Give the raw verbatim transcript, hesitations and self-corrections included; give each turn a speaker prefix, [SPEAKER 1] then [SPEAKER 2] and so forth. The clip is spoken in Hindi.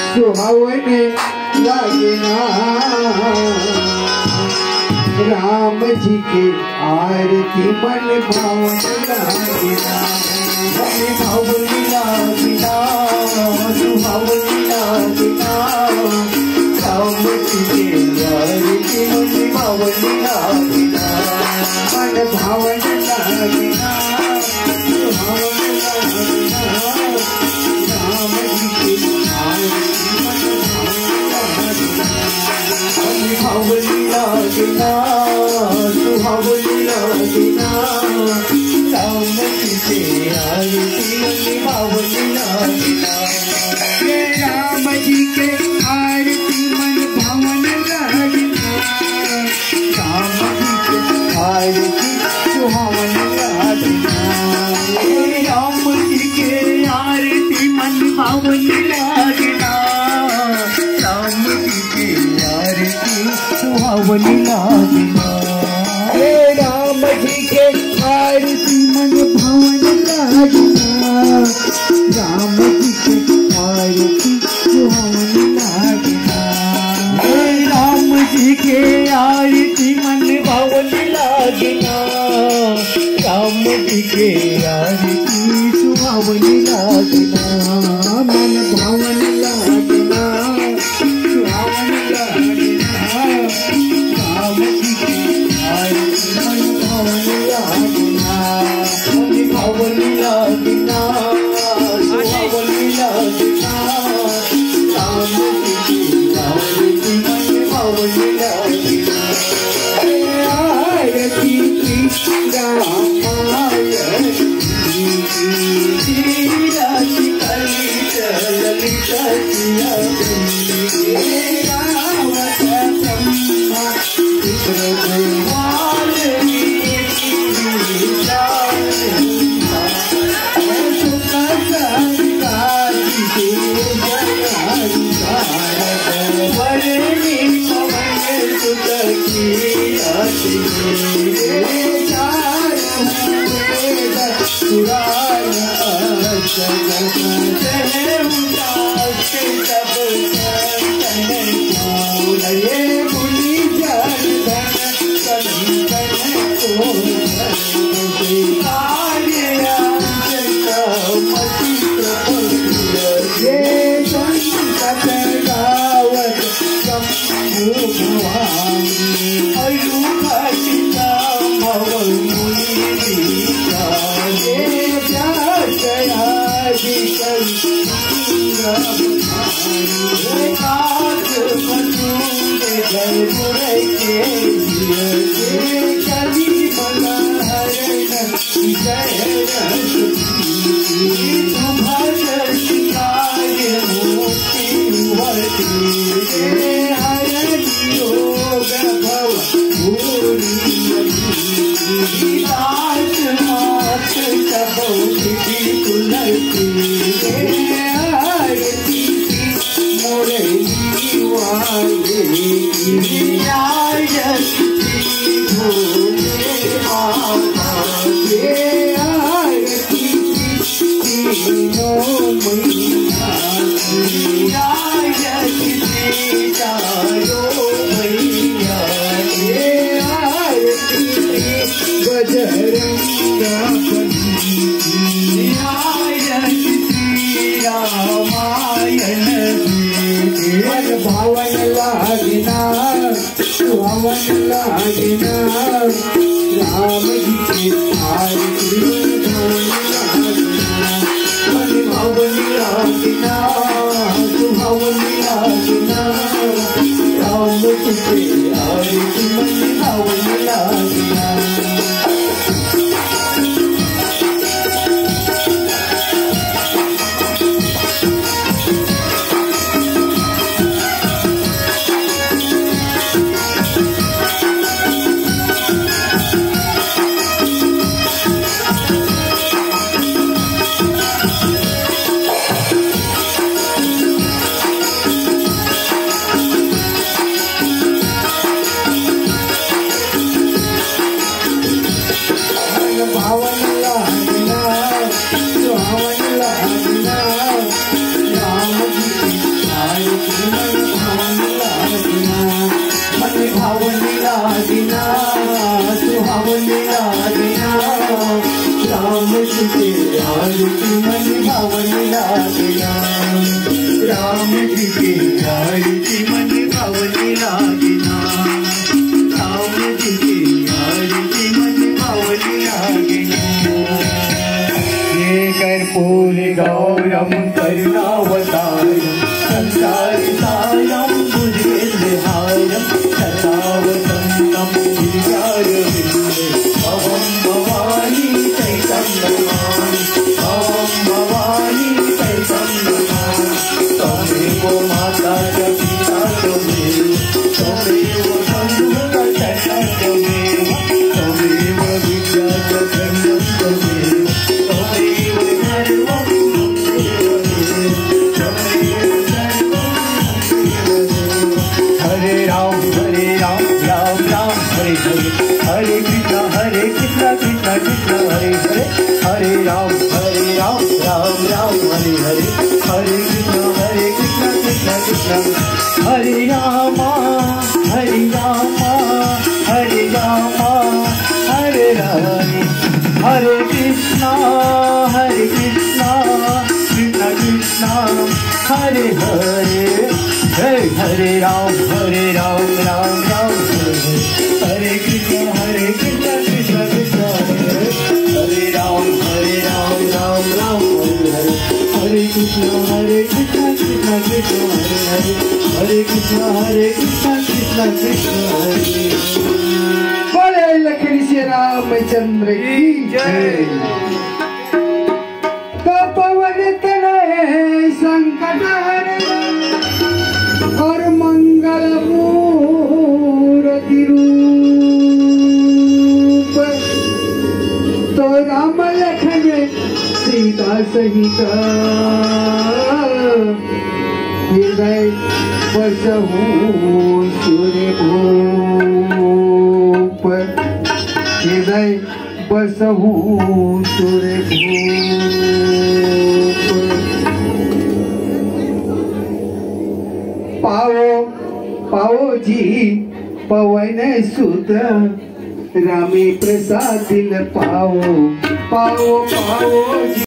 [SPEAKER 1] सुहावने लगना राम जी के आरती मन भावन लगना मन भावनी लगना सुहावनी लगना राम जी के आरती मन भावनी लगना मन भावन लगना सुहावन लगना राम जी के सुहावनी लगना सुहावनी लगना राम जी के आरती मन भावनी लगना राम जी के आरती मन भावन लगना राम जी के आरती सुहावन लगना राम जी के आरती मन भावन लगना राम जी के आरती सुहावनी लगना राम जी के आरती मन भावन लगना राम जी के आरती सुहावनी लगना राम जी के आरती मन भावन लगना राम जी के आरती सुहावनी लगना मन भावन लगना सुहावन लगना राम जी के आरती मन भावन लगना मन भावन लगना सुहावन लगना राम जी के आरती मन भावन लगना आरती कृष्ण आरती मन भावन लागिना मन भावन लागिना सुहावन लागिना राम जी के आरती मन भावन लागिना राम जी के आरती मन भावन लागिना राम जी के आरती मन भावन लागिना ये कर्पूर गौरम करुणावतारम संसारितारं भुजगेन्द्रहारं सदा वसन्तं गिरिजारविन्दे भवं भवानी सहितं नमामि भवं भवानी सहितं नमामि त्वमेव माता च पिता त्वमेव त्वमेव बन्धुः च त्वमेव त्वमेव विद्या च ब्रह्मं त्वमेव त्वमेव सर्वं हरे राम हरे राम राम राम हरे हरे हरे कृष्णा हरे कृष्णा कृष्णा कृष्णा हरे हरे हरे राम हरे राम राम राम हरे हरे हरे कृष्णा हरे कृष्णा कृष्णा कृष्णा हरे रामा हरे रामा हरे रामा हरे हरे हरे कृष्णा हरे कृष्णा कृष्णा कृष्णा हरे हरे हरे हरे राम हरे राम राम राम हरे हरे कृष्णा हरे कृष्णा कृष्णा कृष्णा हरे हरे हरे राम हरे राम राम राम हरे हरे हरे कृष्णा हरे कृष्णा कृष्णा कृष्णा हरे हरे हरे कृष्णा हरे कृष्णा कृष्णा कृष्णा हरे बोले लखन श्री रामचंद्र की जय। तपोवन तनय संकट और मंगल मूर्ति रूप तो राम लखन सीता सहित हृदय बसहु सूर्य भूप हृदय बसहु सूर्य भूप पाओ पाओ जी पवन सुत रामी प्रसाद दिल पाओ पाओ पाओ जी।